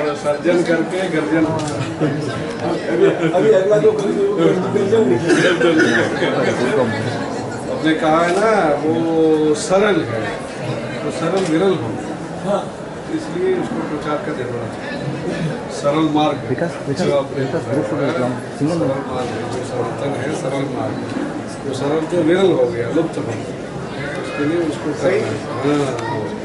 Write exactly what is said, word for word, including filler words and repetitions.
और सर्जन करके गर्जन अभी अगला जो आपने कहा है ना वो सरल है, तो सरल विरल हो, इसलिए उसको प्रचार का जरूरत है। सरल मार्ग विकास विकास विकास ग्रुप सिंगल सरल मार्ग है, जो सनातन है सरल मार्ग, तो सरल तो विरल हो गया, लुप्त हो, उसके लिए उसको सही।